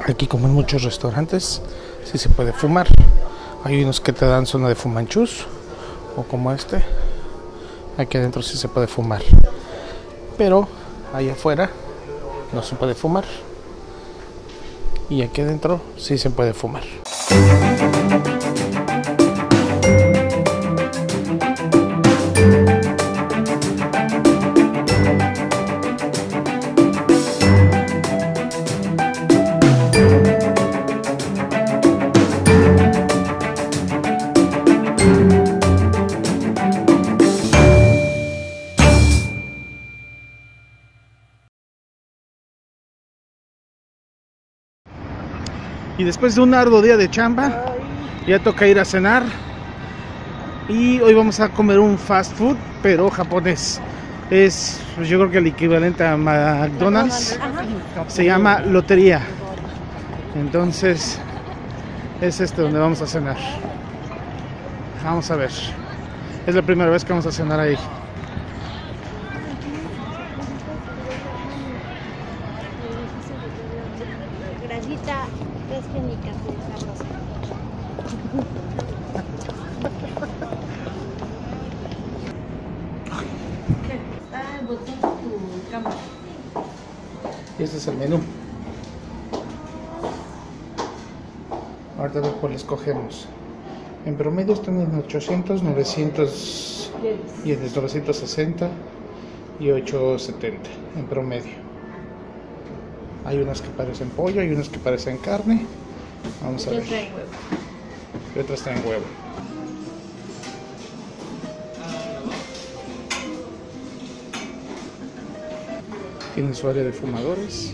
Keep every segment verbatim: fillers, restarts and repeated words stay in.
Aquí, como en muchos restaurantes, sí se puede fumar. Hay unos que te dan zona de fumanchús, o como este. Aquí adentro sí se puede fumar, pero allá afuera no se puede fumar. Y aquí adentro sí se puede fumar. Y después de un arduo día de chamba, ya toca ir a cenar. Y hoy vamos a comer un fast food, pero japonés. Es, pues yo creo que el equivalente a McDonald's. Se llama Lotería. Entonces, es este donde vamos a cenar. Vamos a ver. Es la primera vez que vamos a cenar ahí. Grasita fresca y sabrosa. Está el botón tu cámara. Y este es el menú. Ahorita a ver cuál escogemos. En promedio están en ochocientos, novecientos yenes, novecientos sesenta y ochocientos setenta en promedio. Hay unas que parecen pollo, hay unas que parecen carne. Vamos a ver. Y otras traen huevo. Tienen su área de fumadores.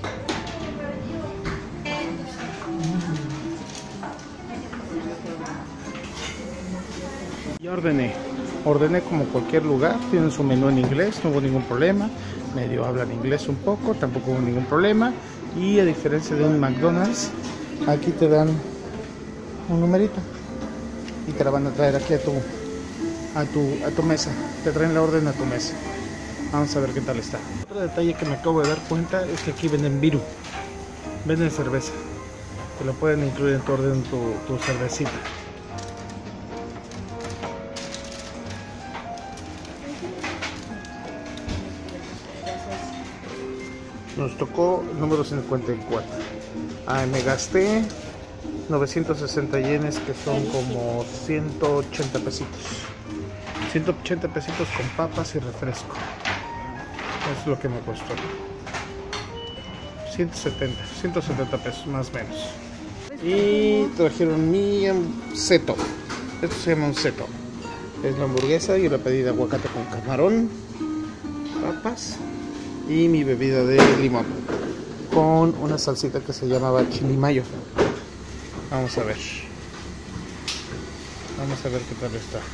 Ya ordené. Ordené como cualquier lugar. Tienen su menú en inglés, no hubo ningún problema. Medio hablan inglés un poco, tampoco hubo ningún problema. Y a diferencia de un McDonald's, aquí te dan un numerito y te la van a traer aquí a tu a tu a tu mesa. Te traen la orden a tu mesa. Vamos a ver qué tal está. Otro detalle que me acabo de dar cuenta es que aquí venden viru, venden cerveza. Te lo pueden incluir en tu orden, tu, tu cervecita. Nos tocó el número cincuenta y cuatro. Ah, me gasté novecientos sesenta yenes, que son como ciento ochenta pesitos. ciento ochenta pesitos con papas y refresco. Eso es lo que me costó. ciento setenta, ciento setenta pesos más o menos. Y trajeron mi seto. Esto se llama un seto. Es la hamburguesa. Yo la pedí de aguacate con camarón, papas y mi bebida de limón con una salsita que se llamaba chili mayo. Vamos a ver. Vamos a ver qué tal está.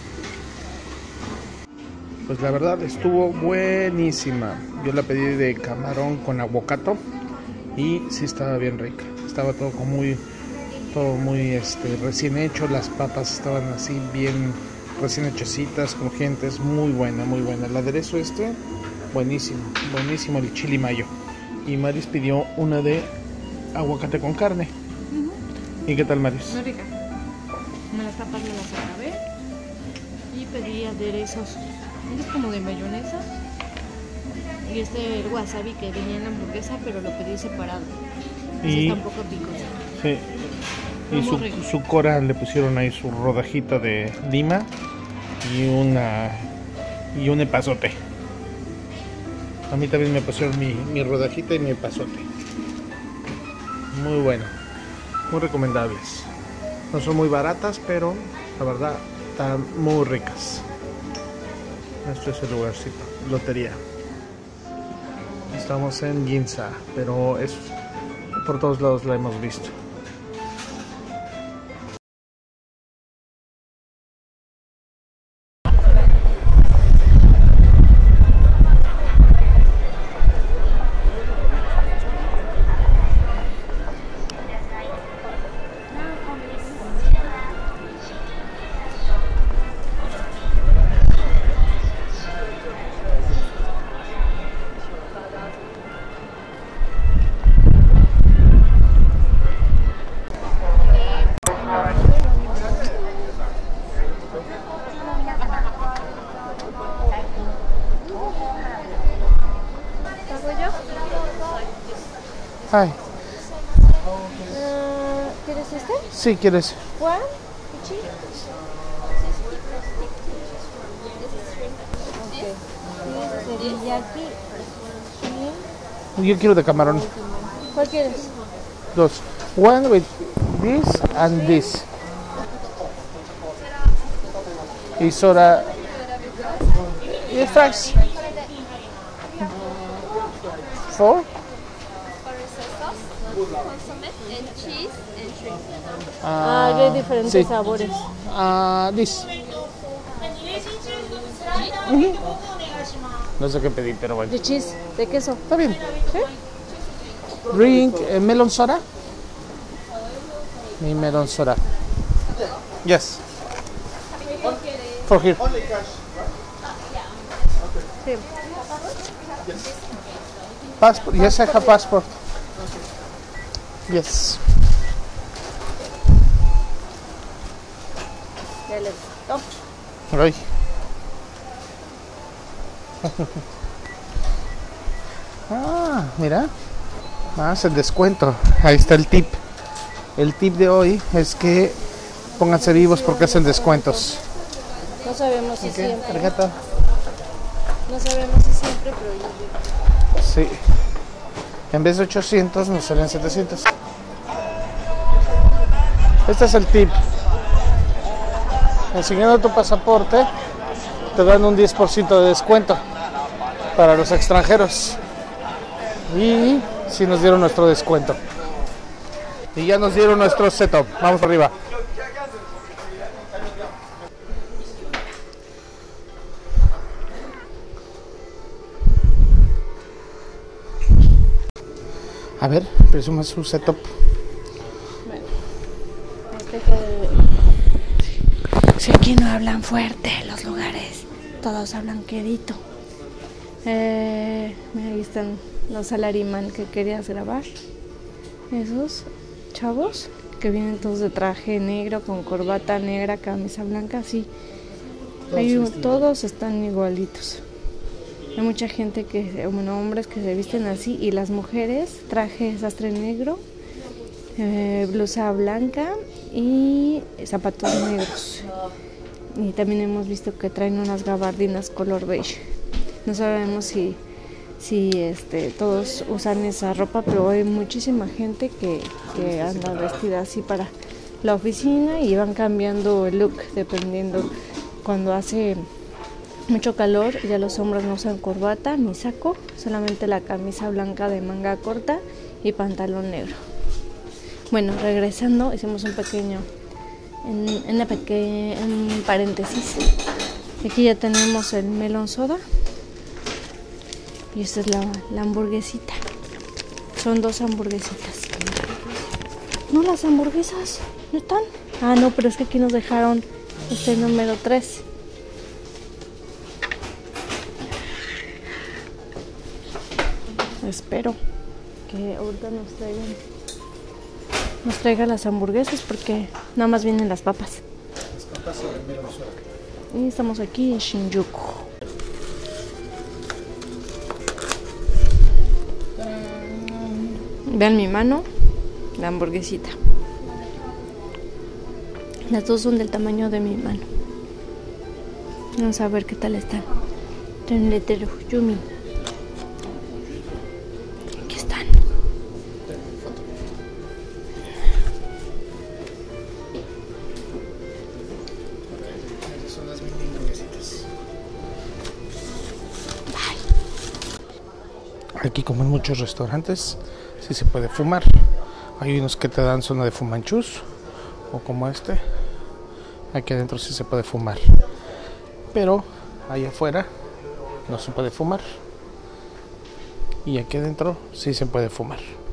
Pues la verdad estuvo buenísima. Yo la pedí de camarón con aguacate y sí estaba bien rica. Estaba todo como muy todo muy este recién hecho. Las papas estaban así bien recién hechecitas, crujientes, muy buena, muy buena. El aderezo este buenísimo, buenísimo el chili mayo. Y Maris pidió una de aguacate con carne. Uh-huh. ¿Y qué tal, Maris? Muy rica. Me las tapas me las acabé. Y pedí aderezos. Este es como de mayonesa. Y este el wasabi que venía en la hamburguesa, pero lo pedí separado. Y está un poco picoso. Sí. Y su, su cora le pusieron ahí su rodajita de lima y una y un epazote. A mí también me pusieron mi, mi rodajita y mi epazote. Muy bueno, muy recomendables. No son muy baratas, pero la verdad están muy ricas. Este es el lugarcito, Lotería. Estamos en Ginza, pero es por todos lados la hemos visto. Hi. Uh, ¿Quieres este? Sí, ¿quieres? One, pichi. Ok. Teriyaki. Yo quiero de camarón. ¿Cuál quieres? Dos. One with this and this. Y soda. Y fries. Four. And cheese and shrimp. Ah, hay diferentes sí. sabores. Ah, this. Ujú. No sé qué pedir, pero bueno. De cheese, de queso. Está bien. ¿Sí? Drink eh, melon soda. Mi melon soda. Yes. For here. Sí. Passport. Yes, I have passport. Yes. Ya le gustó. Ay. Ah, mira. Más el descuento. Ahí está el tip. El tip de hoy es que pónganse vivos porque hacen descuentos. No sabemos si ¿Qué? siempre. Tarjeta. No sabemos si siempre, pero yo Sí. En vez de ochocientos nos salen setecientos. Este es el tip. Enseñando tu pasaporte te dan un diez por ciento de descuento para los extranjeros. Y sí nos dieron nuestro descuento. Y ya nos dieron nuestro setup. Vamos arriba. A ver, presuma su setup. Bueno, este fue... Si aquí no hablan fuerte los lugares, todos hablan quedito. Eh, mira, ahí están los salariman que querías grabar. Esos chavos que vienen todos de traje negro, con corbata negra, camisa blanca, sí. Hay, todos están igualitos. Hay mucha gente que, bueno, hombres que se visten así, y las mujeres, traje sastre negro, eh, blusa blanca y zapatos negros. Y también hemos visto que traen unas gabardinas color beige. No sabemos si, si este, todos usan esa ropa, pero hay muchísima gente que, que anda vestida así para la oficina y van cambiando el look dependiendo. Cuando hace mucho calor, ya los hombres no usan corbata ni saco, solamente la camisa blanca de manga corta y pantalón negro. Bueno, regresando, hicimos un pequeño, en, en, la peque, en paréntesis. Aquí ya tenemos el melon soda y esta es la, la hamburguesita. Son dos hamburguesitas. No, las hamburguesas no están. Ah, no, pero es que aquí nos dejaron este número tres. Espero que ahorita nos traigan nos traigan las hamburguesas porque nada más vienen las papas. Las papas sobre melon soda. Y estamos aquí en Shinjuku. Vean mi mano, la hamburguesita. Las dos son del tamaño de mi mano. Vamos a ver qué tal están. Tienen letrero Yumi. Aquí están. Esas son las mini hamburguesitas. Aquí, como en muchos restaurantes, sí se puede fumar. Hay unos que te dan zona de fumanchús, o como este. Aquí adentro sí se puede fumar, pero allá afuera no se puede fumar, y aquí adentro sí se puede fumar.